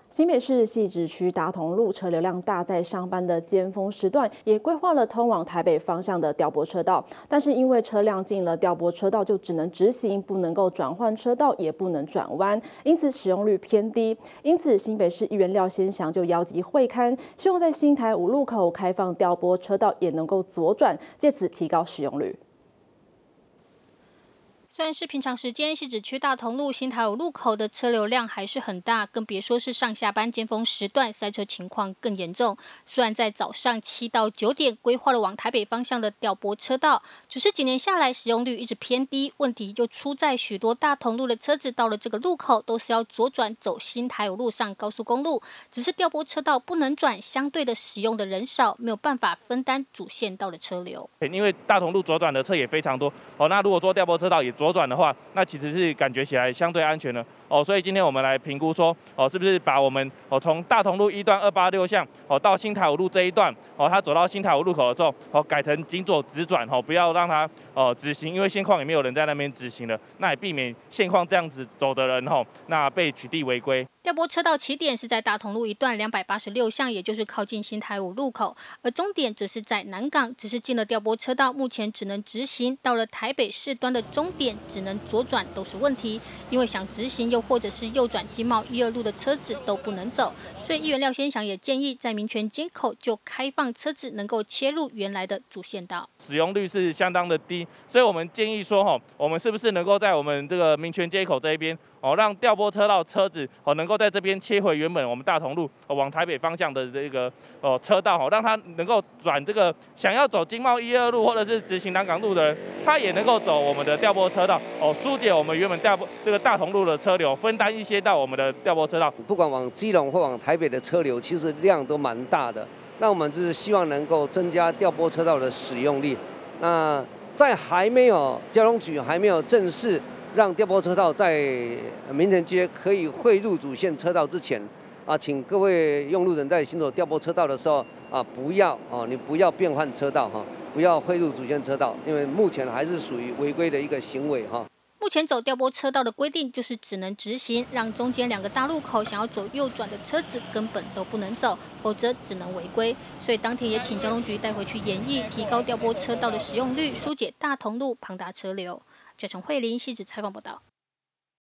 新北市汐止区大同路车流量大，在上班的尖峰时段，也规划了通往台北方向的调拨车道。但是因为车辆进了调拨车道，就只能直行，不能够转换车道，也不能转弯，因此使用率偏低。因此，新北市议员廖先祥就邀集会勘，希望在新台5路口开放调拨车道，也能够左转，借此提高使用率。 虽然是平常时间，汐止区大同路、新台5路口的车流量还是很大，更别说是上下班尖峰时段，塞车情况更严重。虽然在早上7到9点规划了往台北方向的调拨车道，只是几年下来使用率一直偏低。问题就出在许多大同路的车子到了这个路口，都是要左转走新台5路上高速公路，只是调拨车道不能转，相对的使用的人少，没有办法分担主线道的车流。 因为大同路左转的车也非常多那如果做调拨车道也左转的话，那其实是感觉起来相对安全的所以今天我们来评估说是不是把我们从大同路1段286巷到新台5路这一段它走到新台5路口的时候改成经左直转不要让它直行，因为现况也没有人在那边直行了，那也避免现况这样子走的人那被取缔违规。 调拨车道起点是在大同路1段286巷，也就是靠近新台5路口，而终点则是在南港。只是进了调拨车道，目前只能直行，到了台北市端的终点只能左转，都是问题。因为想直行又或者是右转经贸1、2路的车子都不能走，所以议员廖先祥也建议在民权街口就开放车子能够切入原来的主线道。 使用率是相当的低，所以我们建议说我们是不是能够在我们这个民权街口这一边让调拨车道车子能够在这边切回原本我们大同路往台北方向的这个车道让它能够转这个想要走经贸1、2路或者是直行南港路的人，他也能够走我们的调拨车道疏解我们原本这个大同路的车流，分担一些到我们的调拨车道。 不管往基隆或往台北的车流，其实量都蛮大的。那我们就是希望能够增加调拨车道的使用率。那在交通局还没有正式让调拨车道在民权街可以汇入主线车道之前，请各位用路人在行走调拨车道的时候你不要变换车道不要汇入主线车道，因为目前还是属于违规的一个行为目前走调拨车道的规定就是只能直行，让中间2个大路口想要走右转的车子根本都不能走，否则只能违规。所以当天也请交通局带回去研议，提高调拨车道的使用率，疏解大同路庞大车流。嘉诚慧琳汐止采访报道。